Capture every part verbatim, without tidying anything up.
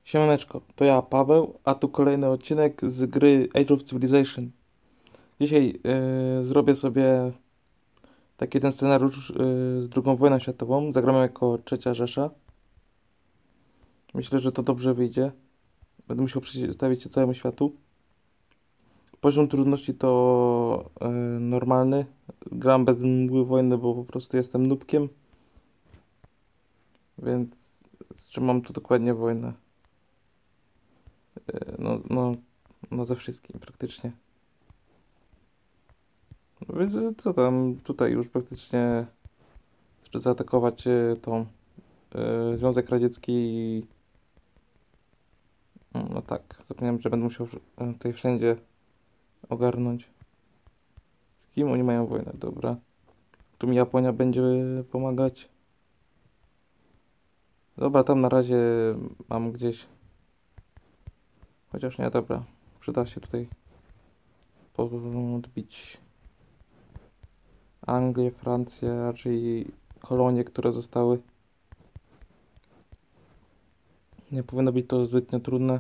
Siemaneczko, to ja, Paweł, a tu kolejny odcinek z gry Age of Civilization. Dzisiaj yy, zrobię sobie taki ten scenariusz yy, z drugą wojną światową. Zagramy jako Trzecia Rzesza. Myślę, że to dobrze wyjdzie. Będę musiał przedstawić się całemu światu. Poziom trudności to yy, normalny. Gram bez mgły wojny, bo po prostu jestem nubkiem. Więc z czym mam tu dokładnie wojnę? Yy, no, no, no ze wszystkim praktycznie. No więc y, co tam, tutaj już praktycznie żeby zaatakować y, tą y, Związek Radziecki i... No, no tak, zapomniałem, że będę musiał y, tutaj wszędzie ogarnąć. Z kim oni mają wojnę, dobra. Tu mi Japonia będzie pomagać. Dobra, tam na razie mam gdzieś... Chociaż nie, dobra. Przyda się tutaj podbić Anglię, Francję, raczej kolonie, które zostały. Nie powinno być to zbytnio trudne.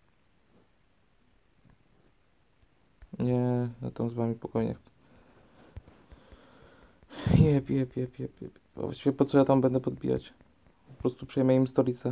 Nie, ja tam z wami spokojnie chcę. Jep, jep, jep, jep, jep. Właściwie po co ja tam będę podbijać? Po prostu przejmę im stolicę.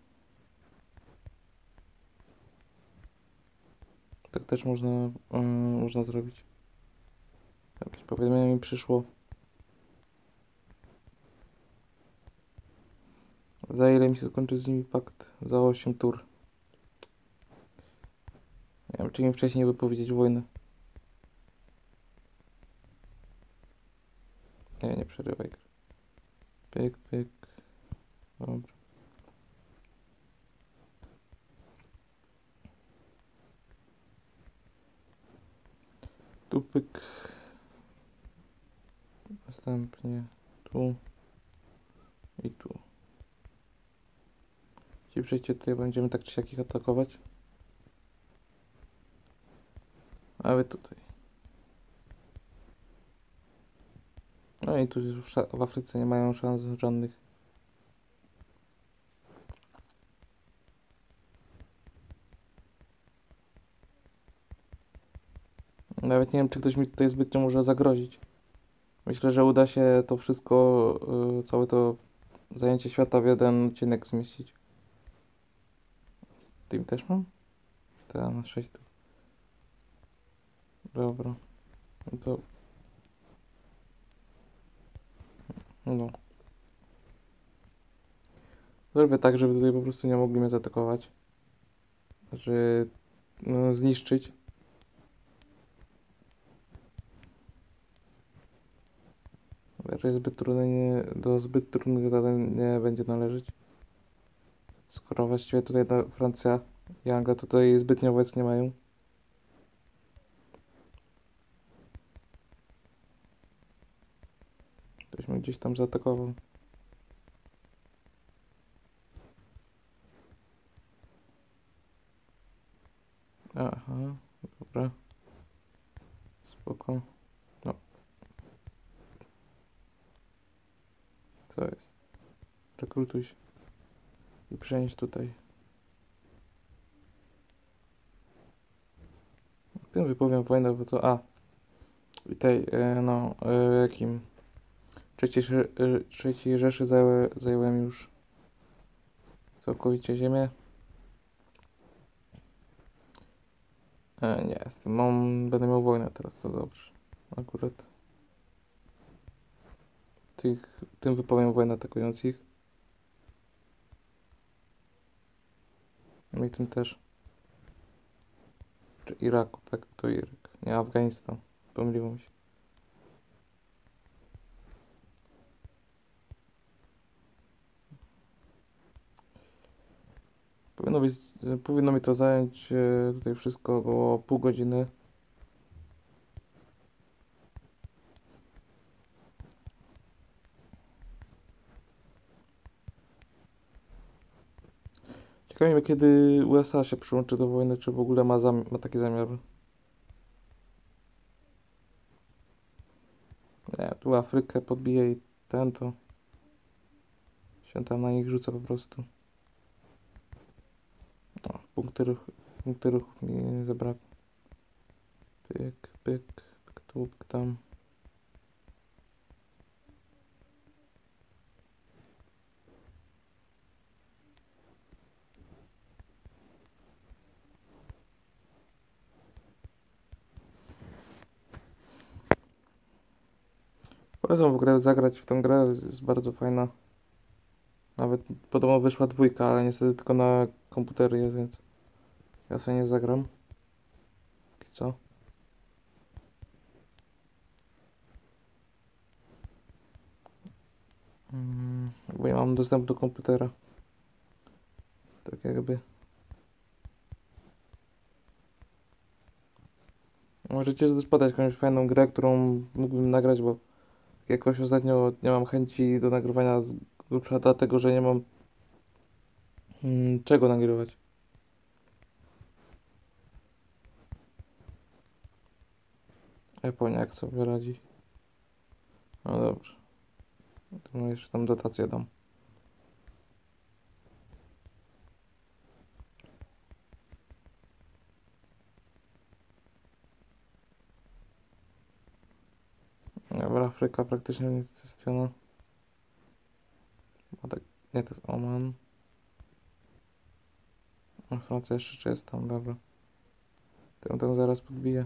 Tak też można, yy, można zrobić. Jakieś powiadomienie mi przyszło. Za ile mi się skończy z nimi pakt? Za osiem tur. Nie wiem, czy im wcześniej wypowiedzieć wojnę. Nie, nie przerywaj gry. Pyk, pyk. Dobra. Tu pyk. Następnie tu. I tu. Ci przejście tutaj będziemy tak czy siak ich atakować. A wy tutaj. No i tu już w Afryce nie mają szans żadnych. Nawet nie wiem, czy ktoś mi tutaj zbytnio może zagrozić. Myślę, że uda się to wszystko, yy, całe to zajęcie świata w jeden odcinek zmieścić. Tym też mam? Tak, na sześć tu. Dobra. No to... No. Zrobię tak, żeby tutaj po prostu nie mogli mnie zaatakować. Znaczy... No, zniszczyć. Raczej zbyt trudne nie, do zbyt trudnych zadań nie będzie należeć. Skoro właściwie tutaj ta Francja i Anglia tutaj zbytnio wojsk nie mają. Ktoś mnie gdzieś tam zaatakował. Aha, dobra. Spoko. No, co jest? Rekrutuj się. I przenieść tutaj. Tym wypowiem wojnę, bo to... A. I tej, e, no, e, jakim? Trzeciej, Sze- e, trzeciej Rzeszy zaję, zająłem już całkowicie ziemię. E, nie, z tym mam, będę miał wojnę teraz, to dobrze. Akurat. Tych, tym wypowiem wojnę atakując ich. No i tym też. Czy Iraku, tak? To Irak. Nie, Afganistan. Pomyliło mi się. Powinno być, powinno mi to zająć e, tutaj wszystko około pół godziny. Ciekawi mnie, kiedy U S A się przyłączy do wojny, czy w ogóle ma, zam ma taki zamiar. Nie, tu Afrykę podbije i ten to się tam na nich rzuca po prostu. O, punkty, ruch, punkty ruchów mi zabrakło. Pyk, pyk, pyk tu, pyk tam. Polecam w ogóle zagrać w tę grę, jest jest bardzo fajna. Nawet podobno wyszła dwójka, ale niestety tylko na komputery jest, więc ja sobie nie zagram. Póki co. Mm, bo nie mam dostępu do komputera. Tak jakby. Możecie też podać jakąś fajną grę, którą mógłbym nagrać, bo jakoś ostatnio nie mam chęci do nagrywania z grubsza dlatego, że nie mam mm, czego nagrywać. Japonia jak sobie radzi. No dobrze. To jeszcze tam dotację dam. Dobra, Afryka praktycznie niezaistniona. A tak, nie, to jest Oman. A Francja jeszcze jest tam, dobra. Tę tam zaraz podbiję.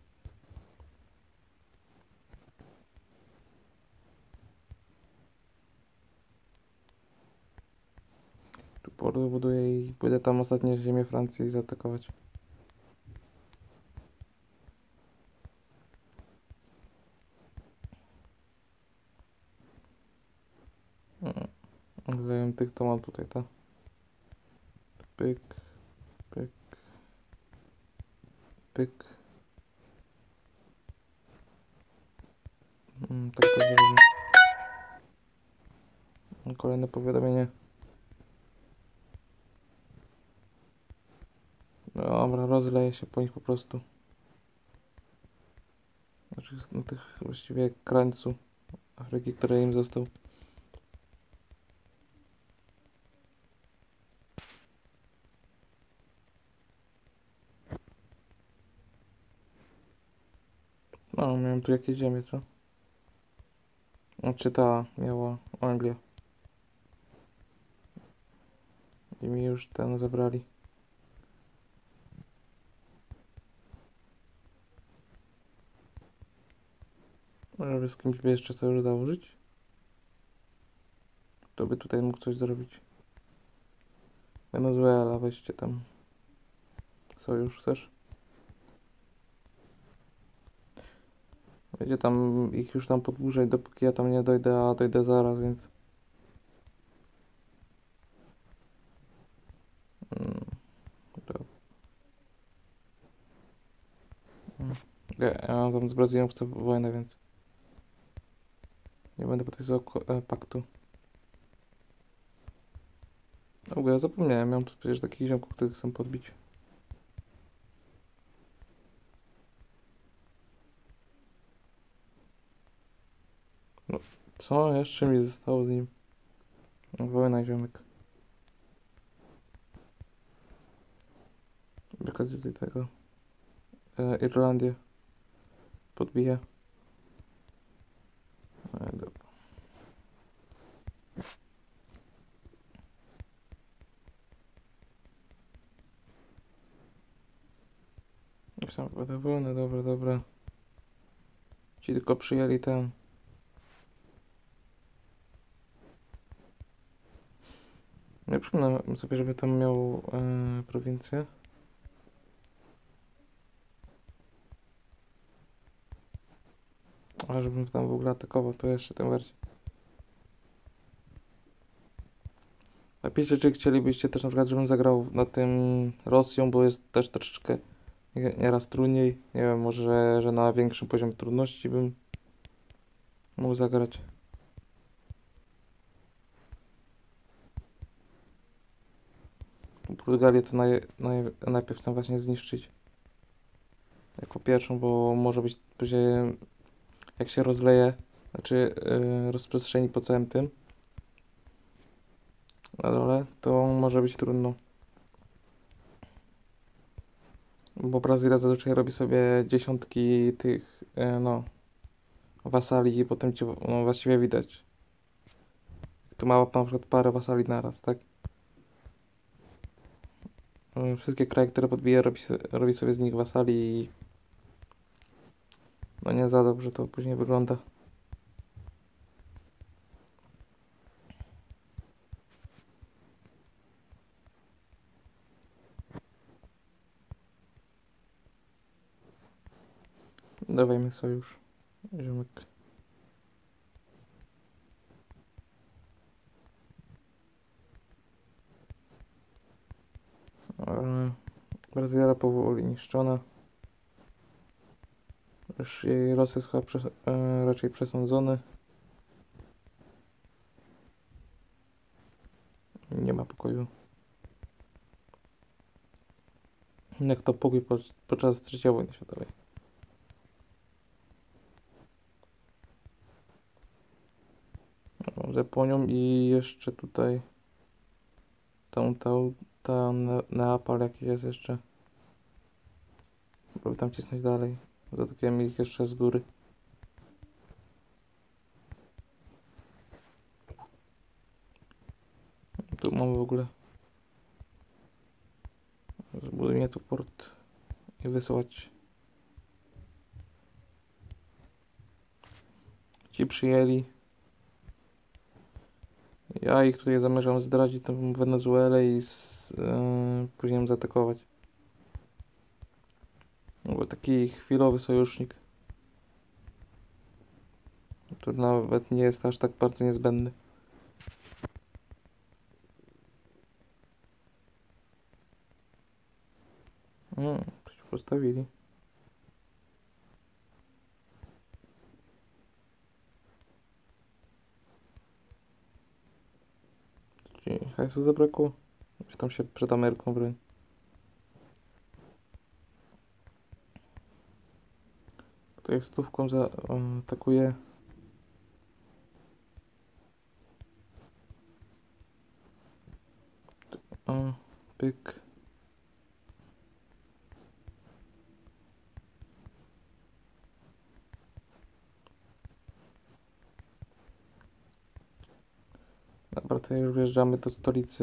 Tu port buduję i pójdę tam ostatnie ziemię Francji zaatakować. Mm. Zajętych to mam tutaj, tak? Pyk, pyk, pyk. Mm, tak to zrobię. Kolejne powiadomienie. Dobra, rozleję się po nich po prostu. Znaczy na tych właściwie krańcu Afryki, który im został. No, miałem tu jakieś ziemię, co? Znaczy ta miała Anglię. I mi już ten zabrali. Może by z kimś by jeszcze sojusz założyć? To by tutaj mógł coś zrobić. Wenezuela, weźcie tam. Sojusz chcesz? Będzie tam ich już tam podłużej, dopóki ja tam nie dojdę, a dojdę zaraz, więc... Mm, to... mm. Ja, ja tam z Brazylią chcę wojnę, więc... Nie będę podpisywał e, paktu. W ogóle ja zapomniałem, miałem tu przecież takich ziomków, których chcę podbić. No, co jeszcze mi zostało z nim? Wojna, ziomek. Jakaś tutaj tego... E, Irlandię. Podbiję. E, dobra. Już tam będę wolny, dobra, dobra. Ci tylko przyjęli ten... Nie przypomnę sobie, żeby tam miał e, prowincję. A żebym tam w ogóle atakował, to jeszcze tym bardziej. Napiszcie, czy chcielibyście też na przykład, żebym zagrał nad tym Rosją, bo jest też troszeczkę nie- nieraz trudniej. Nie wiem, może, że na większym poziomie trudności bym mógł zagrać. Portugalię to naj, naj, najpierw chcę właśnie zniszczyć. Jako pierwszą, bo może być później, jak się rozleje, znaczy yy, rozprzestrzeni po całym tym na dole, to może być trudno. Bo Brazylia zazwyczaj robi sobie dziesiątki tych, e, no, wasali i potem ci, no, właściwie widać. Tu ma na przykład parę wasali naraz, tak? E, Wszystkie kraje, które podbija, robi, se- robi sobie z nich wasali i no nie za dobrze to później wygląda. Dawajmy sojusz, ziomek. E, Brazylia powoli niszczona. Już jej los jest chyba przes- e, raczej przesądzony. Nie ma pokoju. Jak to pokój po, podczas trzeciej wojny światowej. Mam z Japonią i jeszcze tutaj tą, tą, ta Ne- Neapal jakiś jest jeszcze. Próbuję tam cisnąć dalej. Zaatakuję ich jeszcze z góry. Tu mamy w ogóle. Zbudujmy tu port i wysyłać. Ci przyjęli. Ja ich tutaj zamierzam zdradzić tą Wenezuelę i z, yy, później ją zaatakować. No bo taki chwilowy sojusznik, który nawet nie jest aż tak bardzo niezbędny. No, to się postawili. Ci hajsu zabrakło? Czy tam się przed Ameryką broń? Tutaj stówką zaatakuje. O, pyk. Dobra, to już wjeżdżamy do stolicy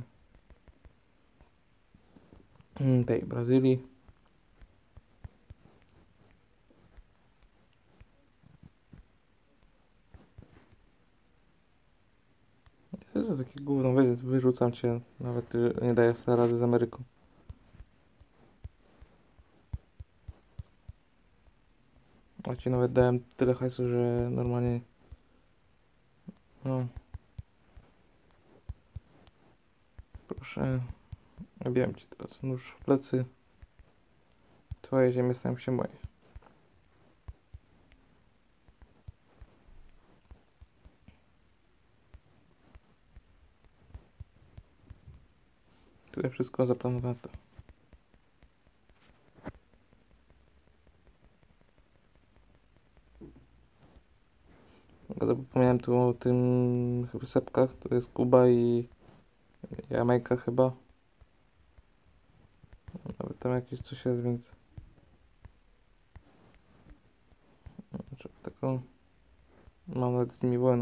mm, tej Brazylii. To jest taki gówno, weź, wyrzucam cię, nawet y, nie daję sobie rady z Ameryką. A ci nawet dałem tyle hajsu, że normalnie, no, proszę, wiem ci teraz, nóż w plecy, twoje ziemie stają się moje. Tutaj wszystko zaplanowane. Zapomniałem tu o tym wysepkach, to jest Kuba i Jamajka chyba. Nawet tam jakieś coś jest, więc... Znaczy, taką... Mam nawet z nimi wojnę.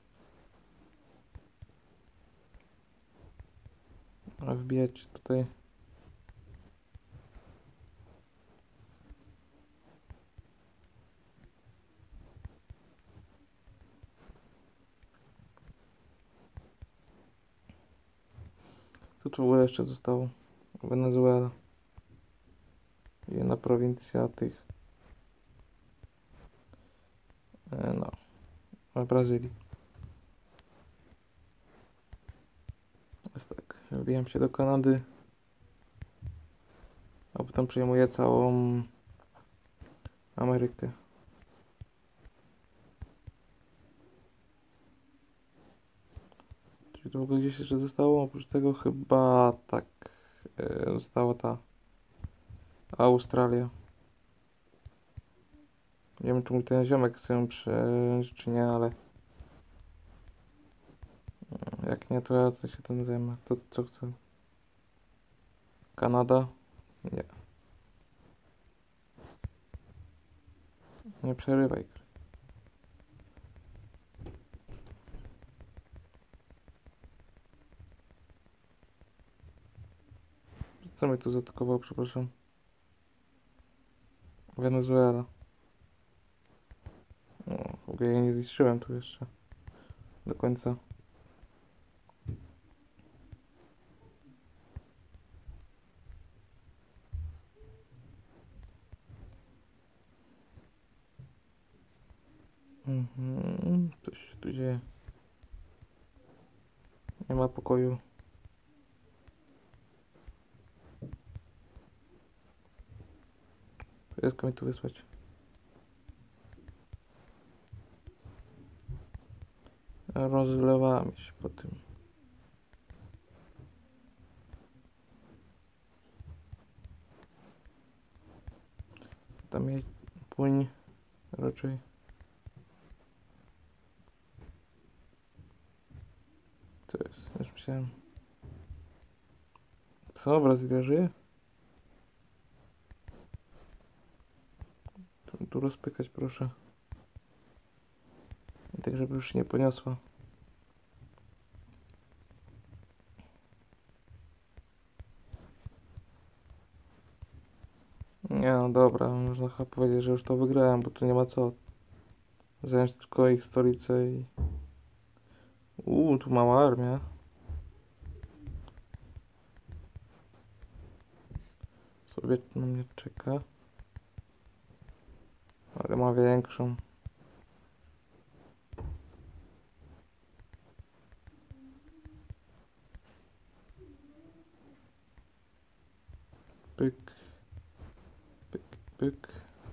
A wbijać tutaj... Tu w ogóle jeszcze zostało Wenezuela. Jedna prowincja tych... e, No, w Brazylii. Jest tak, wbijam się do Kanady. A potem przejmuję całą Amerykę. Czy to w ogóle gdzieś jeszcze zostało? Oprócz tego chyba tak. E, została ta Australia. Nie wiem, czy mój ten ziomek chce ją przejąć, czy nie, ale jak nie, to ja to się tym zajmę. To co chcę? Kanada? Nie. Nie przerywaj. Co mnie tu zaatakowało, przepraszam? Wenezuela. No, w ogóle ja nie zniszczyłem tu jeszcze. Do końca. Mhm. Coś się tu dzieje. Nie ma pokoju. Wszystko mi tu wysłać. Rozlewamy się po tym. Tam jest płyń raczej. Co jest? Już myślałem. Co? Brazylia żyje? Tu, tu rozpykać proszę. I tak, żeby już nie poniosła. Nie no dobra, można chyba powiedzieć, że już to wygrałem, bo tu nie ma co. Zająć tylko ich stolicę i... Uuu, tu mała armia. Sowiet na mnie czeka. Ale ma większą. Pyk. Pyk, pyk.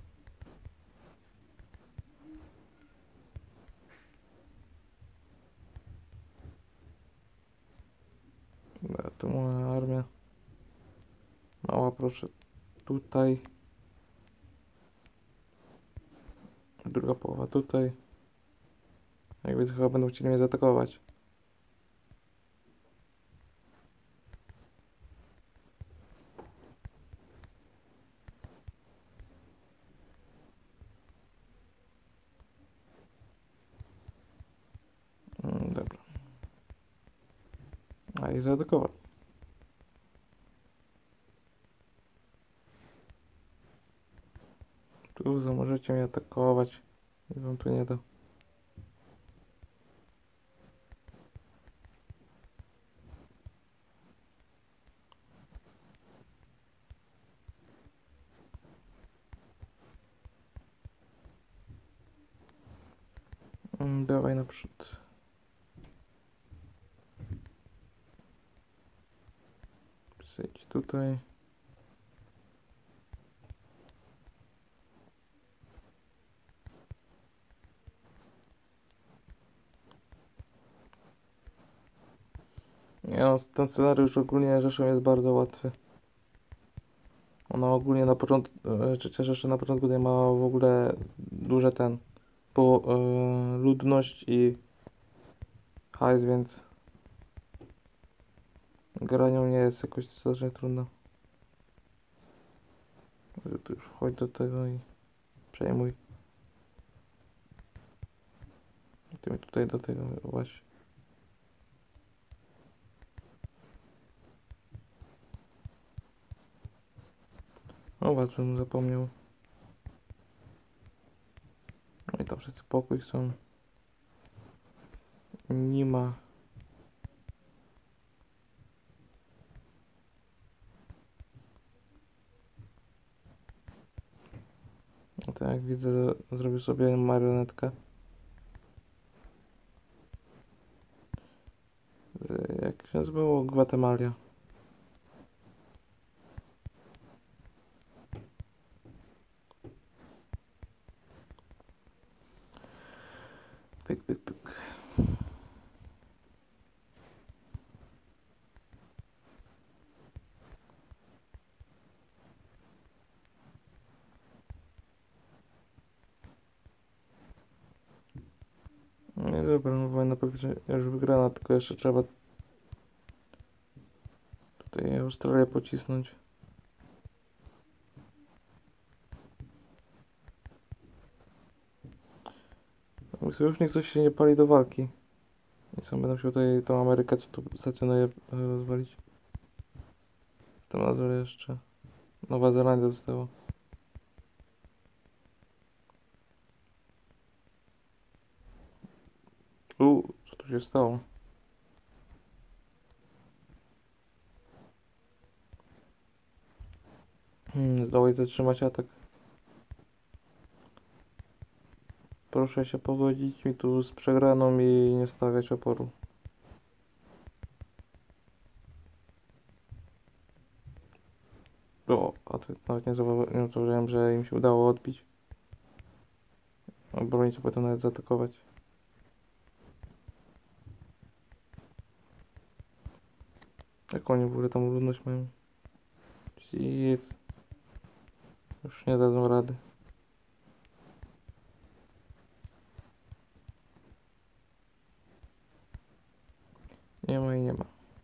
Dobra, tu moja armia. Mała proszę. Tutaj. Druga połowa tutaj. Jak widzę, chyba będą chcieli mnie zaatakować. Mm, dobra. A i zaatakować. Tu możecie mnie atakować. I wam tu nie da. Mm, dawaj naprzód. Przejdź tutaj. Nie no, ten scenariusz ogólnie Rzeszą jest bardzo łatwy. Ona ogólnie na początku, Trzecia Rzesza na początku nie ma w ogóle duże ten, po e, ludność i hajs, więc granią nie jest jakoś strasznie trudno. Tu już wchodź do tego i przejmuj. Ty mi tutaj do tego właśnie. O was bym zapomniał. No i tam wszyscy pokój są. Nie ma. No to jak widzę, zrobił sobie marionetkę. Z, jak się nazywało? Gwatemalia. Pyk, pyk, pyk. Nie dobra, no wojna praktycznie już wygrana, tylko jeszcze trzeba tutaj Australię pocisnąć. Sojusznik coś się nie pali do walki. I co, będę musiał tutaj tą Amerykę, co tu stacjonuje, e, rozwalić. Co tam na dole jeszcze? Nowa Zelandia została. U, co tu się stało? Hmm, zdołaj zatrzymać atak. Proszę się pogodzić mi tu z przegraną i nie stawiać oporu. O, a tu nawet nie zauwa- nie zauważyłem, że im się udało odbić. Obrońcy potem nawet zaatakować. Jak oni w ogóle tam ludność mają? Shit. Już nie dadzą rady. Nie ma i nie ma.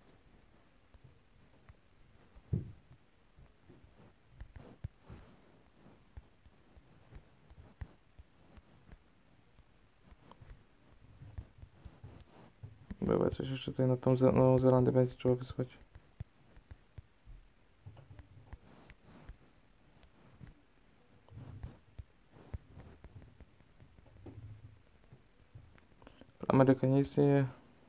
Bywa coś jeszcze tutaj na tą Ze- Nową Zelandię będzie trzeba wysłać. Ameryka nie istnieje.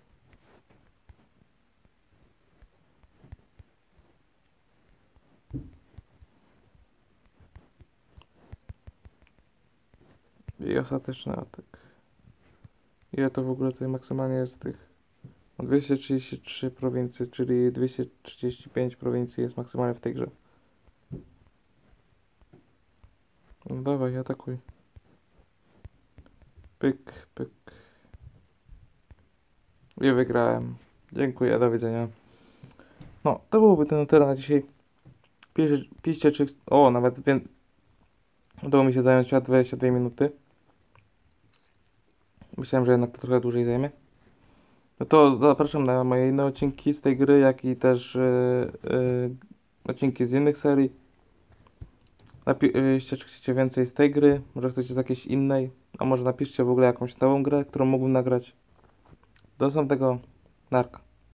I ostateczny atak. Ile to w ogóle tutaj maksymalnie jest tych? No dwieście trzydzieści trzy prowincje, czyli dwieście trzydzieści pięć prowincji jest maksymalnie w tej grze. No dawaj, atakuj. Pyk, pyk. I wygrałem. Dziękuję, do widzenia. No, to byłoby ten tyle na dzisiaj. Piszcie, piszcie czy... O, nawet wie... udało mi się zająć dwadzieścia dwie minuty. Myślałem, że jednak to trochę dłużej zajmie. No to zapraszam na moje inne odcinki z tej gry, jak i też yy, yy, odcinki z innych serii. Napiszcie, czy chcecie więcej z tej gry, może chcecie z jakiejś innej, a może napiszcie w ogóle jakąś nową grę, którą mógłbym nagrać. Do następnego. Narka.